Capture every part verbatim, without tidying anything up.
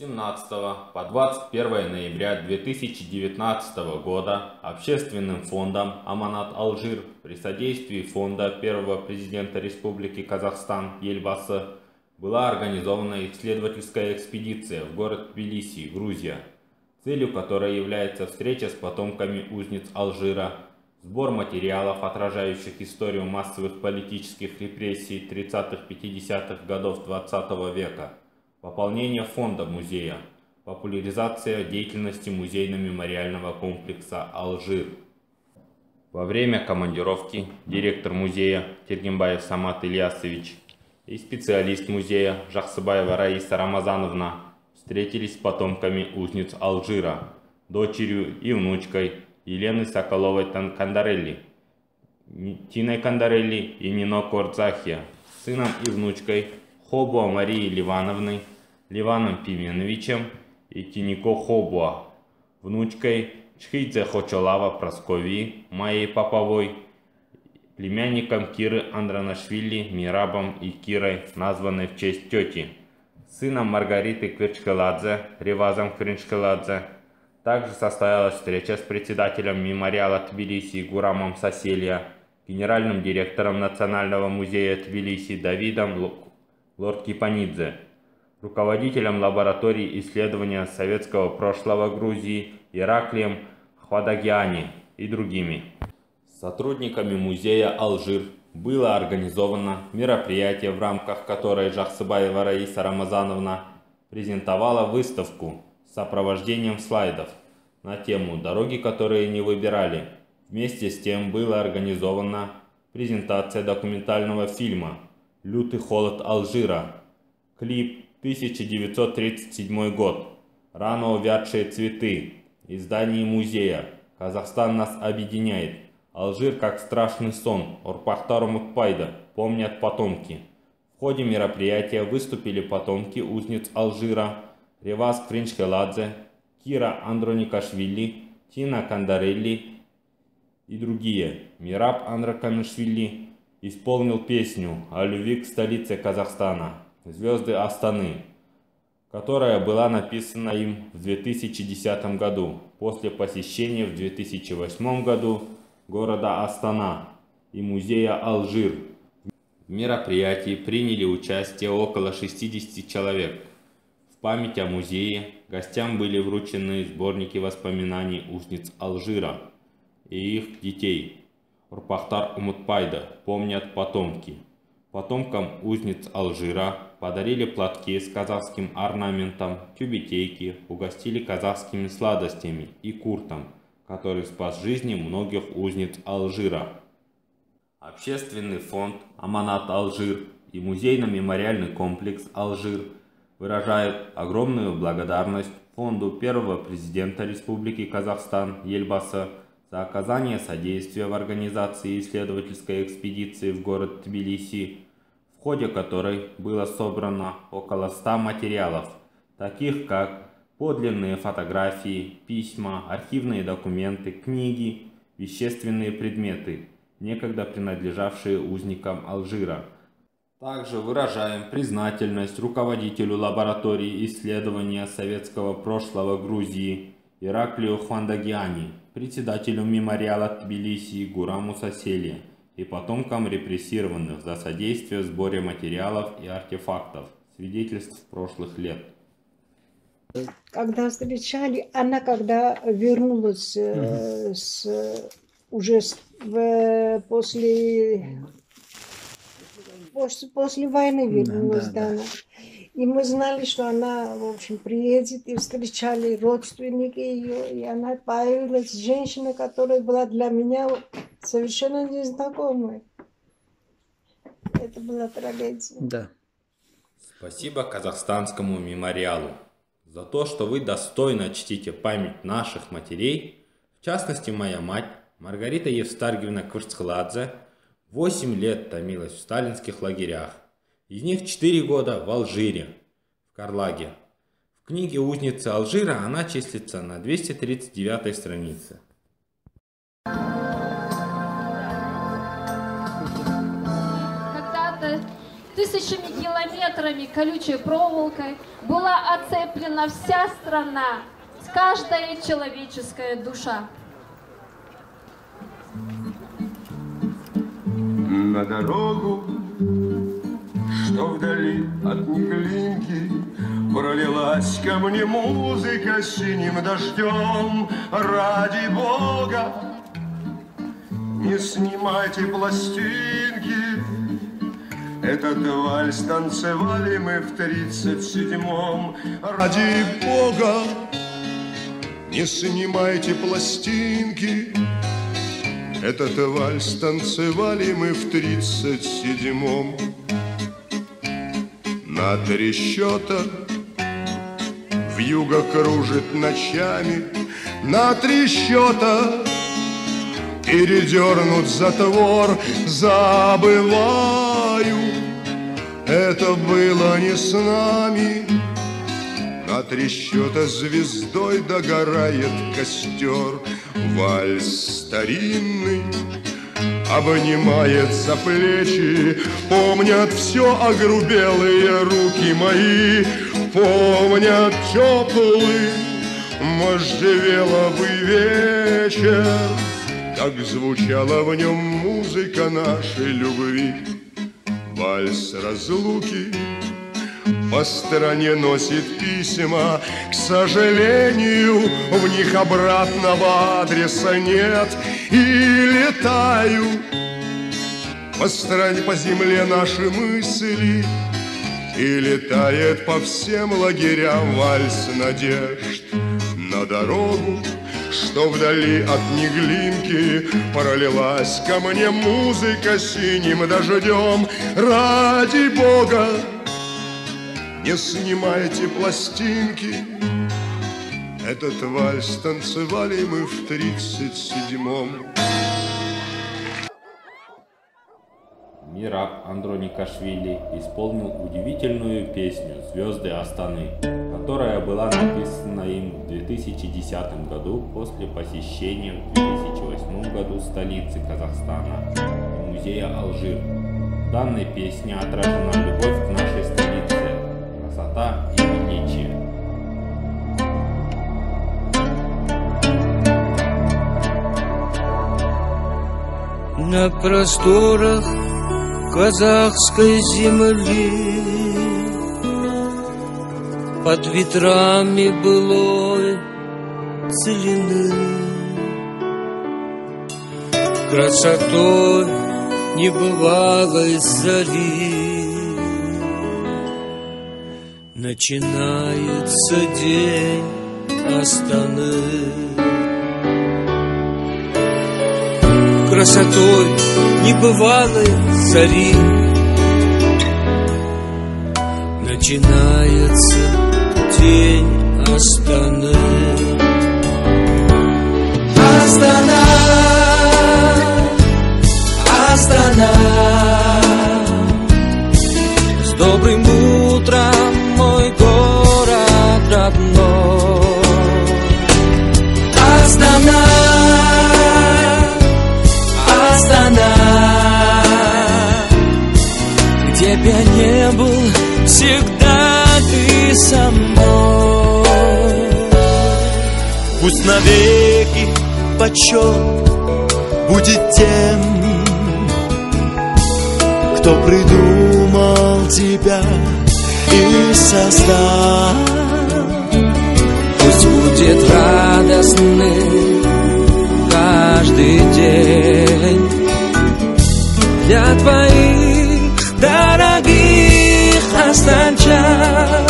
семнадцатого по двадцать первое ноября две тысячи девятнадцатого года Общественным фондом «Аманат Алжир» при содействии фонда первого президента Республики Казахстан Елбасы была организована исследовательская экспедиция в город Тбилиси, Грузия, целью которой является встреча с потомками узниц Алжира, сбор материалов, отражающих историю массовых политических репрессий тридцатых-пятидесятых годов двадцатого века, пополнение фонда музея, популяризация деятельности музейно-мемориального комплекса «Алжир». Во время командировки директор музея Тергенбаев Самат Ильясович и специалист музея Жаксыбаева Раиса Рамазановна встретились с потомками узниц Алжира, дочерью и внучкой Елены Соколовой-Кандарелли, Тиной Кандарелли и Нино Кордзахия, сыном и внучкой Хобуа Марии Ливановны, Ливаном Пименовичем и Тинико Хобуа, внучкой Чхидзе Хочолава Прасковии, Майей Поповой, племянником Киры Андранашвили, Мирабом и Кирой, названной в честь тети, сыном Маргариты Квирчкеладзе, Ревазом Квирчкеладзе. Также состоялась встреча с председателем мемориала Тбилиси Гурамом Саселья, генеральным директором Национального музея Тбилиси Давидом Лордкипанидзе, руководителем лаборатории исследования советского прошлого Грузии Ираклием Хвадагиани и другими. Сотрудниками музея «Алжир» было организовано мероприятие, в рамках которой Жаксыбаева Раиса Рамазановна презентовала выставку с сопровождением слайдов на тему «Дороги, которые не выбирали». Вместе с тем была организована презентация документального фильма «Лютый холод Алжира», клип тысяча девятьсот тридцать седьмой год, «Рано увядшие цветы», издание музея «Казахстан нас объединяет», «Алжир как страшный сон», «Орпахтар Умутпайда», «Помнят потомки». В ходе мероприятия выступили потомки узниц Алжира Реваз Квирчкеладзе, Кира Андроникашвили, Тина Кандарелли и другие. Мираб Андракамишвили исполнил песню о любви к столице Казахстана «Звезды Астаны», которая была написана им в две тысячи десятом году после посещения в две тысячи восьмом году города Астана и музея «Алжир». В мероприятии приняли участие около шестидесяти человек. В память о музее гостям были вручены сборники воспоминаний узниц Алжира и их детей «Орпахтар Умутпайда», «Помнят потомки». Потомкам узниц Алжира подарили платки с казахским орнаментом, тюбетейки, угостили казахскими сладостями и куртом, который спас жизни многих узниц Алжира. Общественный фонд «Аманат Алжир» и музейно-мемориальный комплекс «Алжир» выражают огромную благодарность фонду первого президента Республики Казахстан Елбасы за оказание содействия в организации исследовательской экспедиции в город Тбилиси, в ходе которой было собрано около ста материалов, таких как подлинные фотографии, письма, архивные документы, книги, вещественные предметы, некогда принадлежавшие узникам Алжира. Также выражаем признательность руководителю лаборатории исследования советского прошлого Грузии Ираклию Хвадагиани, председателю мемориала Тбилиси Гураму Саселья и потомкам репрессированных за содействие в сборе материалов и артефактов, свидетельств прошлых лет. Когда встречали, она когда вернулась э, с, уже с, в, после, после, после войны вернулась, да, да, да. И мы знали, что она, в общем, приедет, и встречали родственники ее, и она появилась, женщина, которая была для меня совершенно незнакомой. Это была трагедия. Да. Спасибо казахстанскому мемориалу за то, что вы достойно чтите память наших матерей, в частности, моя мать Маргарита Евстаргиевна Квирчкеладзе восемь лет томилась в сталинских лагерях, из них четыре года в Алжире, в Карлаге. В книге «Узницы Алжира» она числится на двести тридцать девятой странице. Когда-то ты тысячами километрами колючей проволокой была оцеплена вся страна, каждая человеческая душа. На дорогу, что вдали от Неглинки, пролилась ко мне музыка синим дождем. Ради Бога, не снимайте пластинки, этот вальс танцевали мы в тридцать седьмом. Ради Бога, не снимайте пластинки, этот вальс танцевали мы в тридцать седьмом. На три счета вьюга кружит ночами, на три счета передернут затвор. Забываю, это было не с нами. На три счета звездой догорает костер. Вальс старинный обнимает за плечи, помнят все огрубелые руки мои, помнят теплый можжевеловый вечер, как звучала в нем музыка нашей любви. Вальс разлуки по стране носит письма, к сожалению, в них обратного адреса нет. И летаю по стране, по земле наши мысли, и летает по всем лагерям вальс надежд. На дорогу, что вдали от Неглинки, пролилась ко мне музыка синим дождем. Ради Бога, не снимайте пластинки, этот вальс танцевали мы в тридцать седьмом. Мираб Андроникашвили исполнил удивительную песню «Звезды Астаны», которая была написана им в две тысячи десятом году после посещения в две тысячи восьмом году столицы Казахстана и музея Алжир. В данной песне отражена любовь к нашей столице, красота и величие. На просторах казахской земли, под ветрами былой целины, красотой небывалой зари начинается день Астаны. Красотой небывалой зари начинается день Астаны. Астана, Астана, с добрым утром, мой город родной. Астана, Астана, где б я не был, всегда ты со мной. Пусть навеки почет будет тем, кто придумал тебя и создал. Пусть будет радостным каждый день для твоих дорогих астанчан.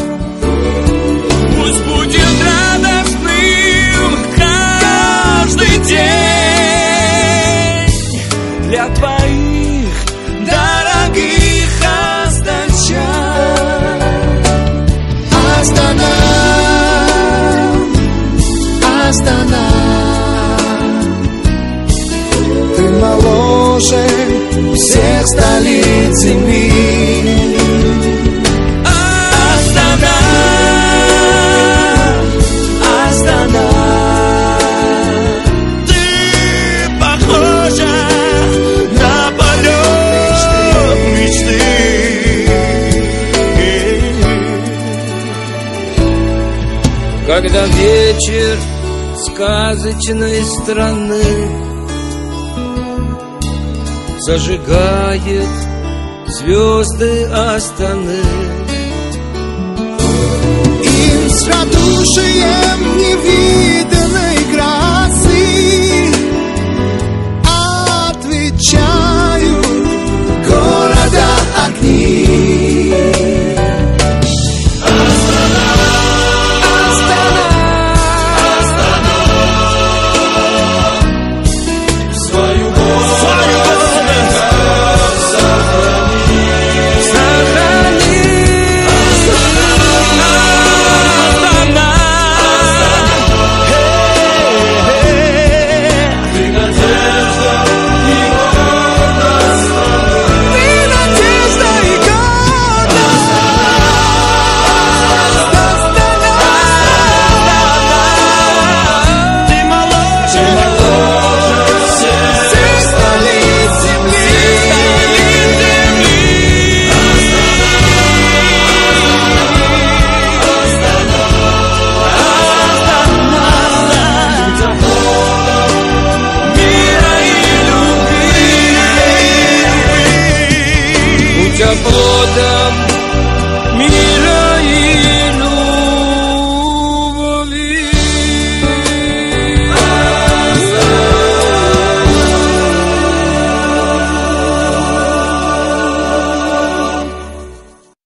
Пусть будет радостным каждый день для твоих дорогих астанчан. Астана, Астана, ты моложе всех столиц земли. Астана, Астана, ты похожа на полет мечты. когда вечер сказочной страны зажигает звезды Астаны. Им с радуши